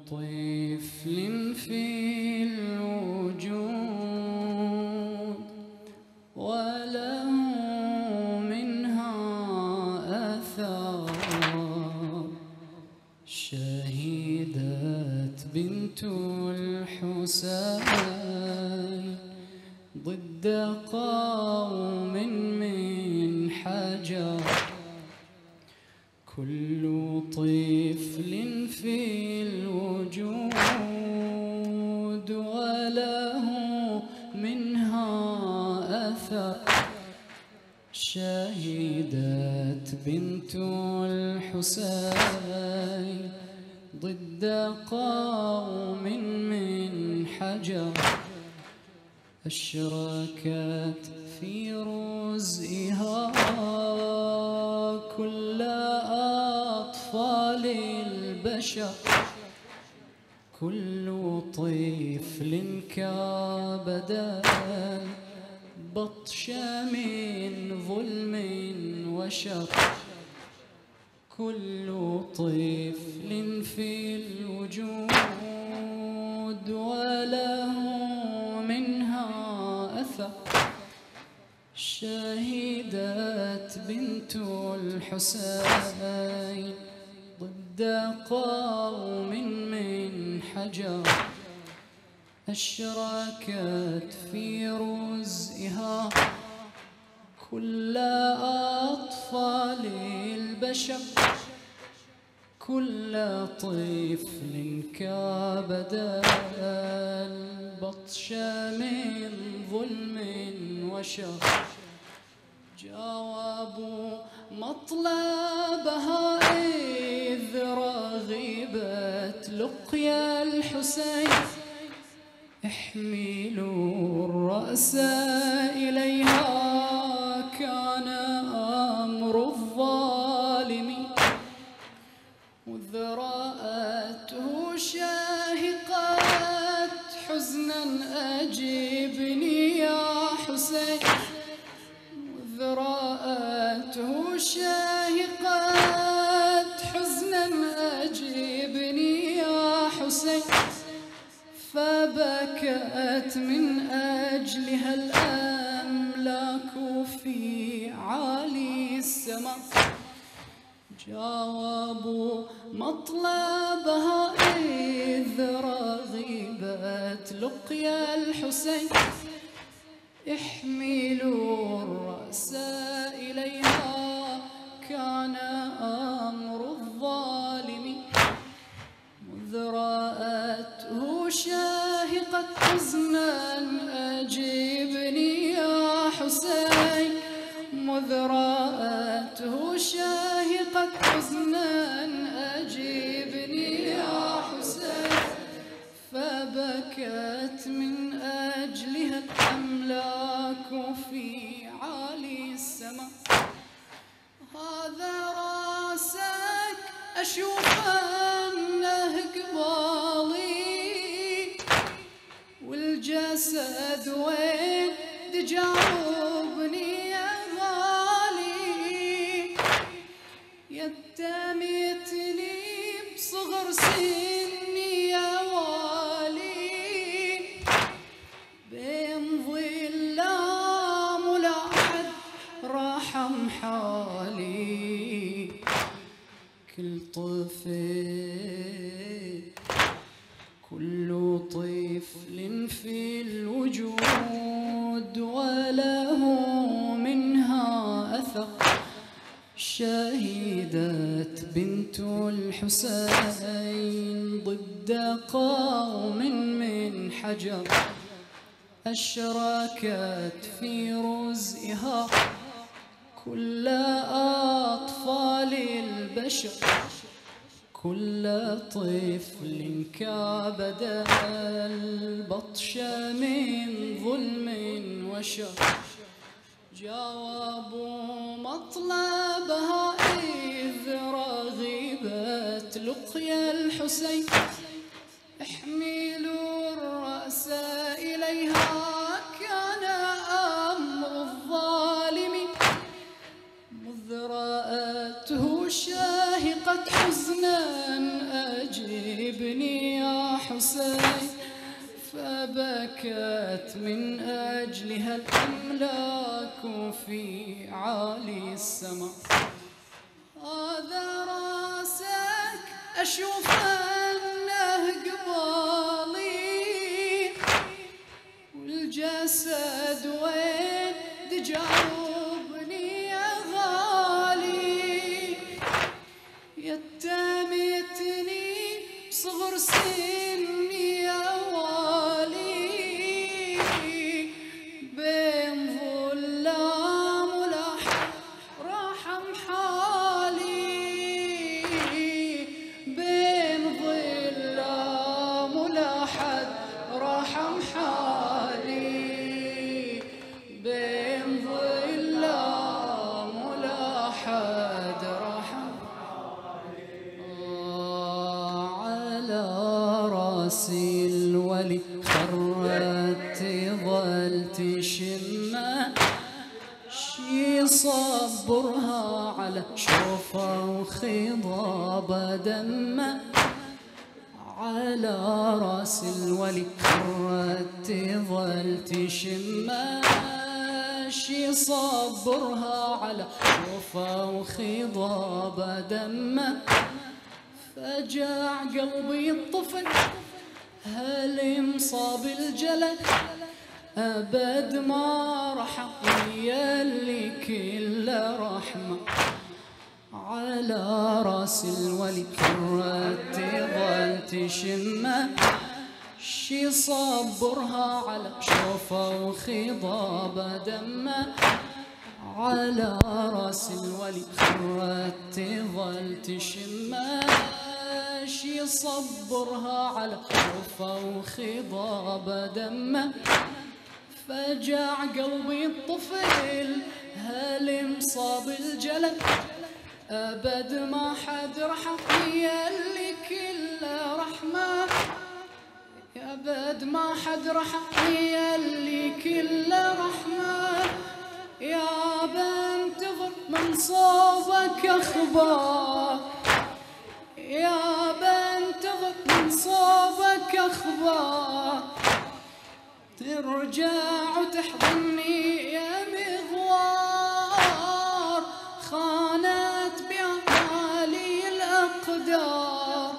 طفل في الوجود وله منها أثر، شهدت بنت الحسين ضد قوم من حجر. كل طفل في الوجود وله منها أثر، شهدت بنت الحسين ضد قوم من حجر. أشركت في رزئها كل أطفال البشر. كل طفل كابد بطش من ظلم وشر. كل طفل في الوجود وله منها أثر، شهدت بنت الحسين ضد قوم من حجر. أشركت في رزئها كل أطفال البشر. كل طفل كابد البطش من ظلم وشر. جاوبوا مطلبها إذ رغبت لقيا الحسين. احملوا الرأس إليها كان أمر الظالمين. وإذ رأته شاهقت حزنا أجبني يا حسين. وإذ رأته شاهقت حزنا أجبني يا حسين. فبكت من أجلها الأملاك في عالي السماء. جاوبوا مطلبها إذ رغبت لقيا الحسين. احملوا الرأس إليها كان أمر الظالمين. مذ رأته شاهقت حزنا أجبني يا حسين. مذ رأته شاهقت حزنا أجبني يا حسين. فبكت من أجلها الأملاك في عالي السماء. هذا راسك أشوف أنه قبالي، والجسد وين تجاوبني يا غالي. يتمتني بصغر سني يا والي، بين ظلام ولا حد رحم حالي. كل طفل في الوجود وله منها أثر، شهدت بنت الحسين ضد قوم من حجر. أشركت في رزئها كل أطفال البشر. كل طفل كابد البطش من ظلم وشر. جاوبوا مطلبها إذ رغبت لقيا الحسين. احملوا الرأس إليها كان أمر الظالمين. مذ رأته شاهقت حزنا أجبني يا حسين، فبكت من أجلها الأملاك في عالي السماء. هذا راسك أشوف أنه قبالي، والجسد وين تجاوبني يا غالي، يتمتني بصغر سني يا والي، بين ظلام ولحم رحم حالي، بين ظلام ولحد رحم حالي، بين ظلام ولحد رحم على راسي الولي خرت ظل تشمه، شي صبرها على شوفه وخضاب دمه، على راس الولي خرت ظل تشمه، شي صبرها على شوفه وخضاب دمه، فجاع قلبي الطفل هل مصاب الجلد، أبد ما رح يلي كل رحمة، على راس الولي خرت ظل تشمه، شي صبرها على شوفه وخضاب دمه، على راس الولي خرت ظل تشمه، شي صبرها على شوفه وخضاب دمه، فجاع قلبي الطفل هل مصاب الجلد، أبد ما حد رحم يلي كل رحمة، أبد ما حد رحم يلي كل رحمة، يا بنتظر من صوبك أخبار، يا بنتظر من صوبك أخبار، ترجع وتحضني يا مغوار، خانت بأعمالي الأقدار،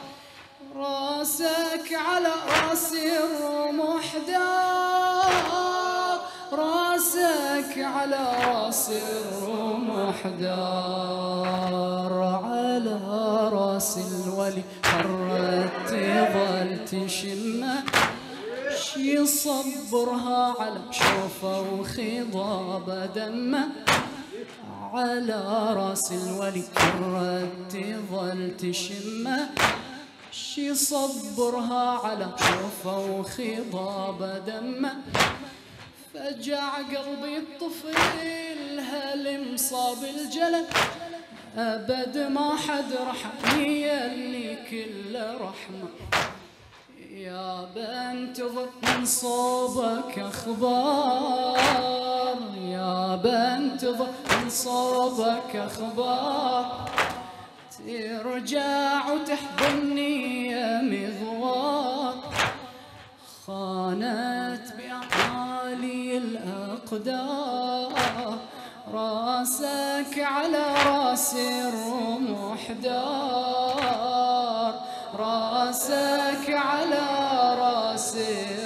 راسك على راسي الرمح دار، راسك على راسي الرمح دار، على راس الولي خرت ظل تشمه، شي صبرها على شوفه وخضاب دمه، على راس الولي خرت ظل تشمه، شي صبرها على شوفه وخضاب دمه، فجع قلبي الطفل هل مصاب الجلد، أبد ما حد رحم يلي كل رحمة، يا بنتظر من صوبك أخبار، يا بنتظر من صوبك أخبار، ترجع وتحضني يا مغوار، خانت بأعمالي الأقدار، راسك على راسي الرمح دار، راسك على راسي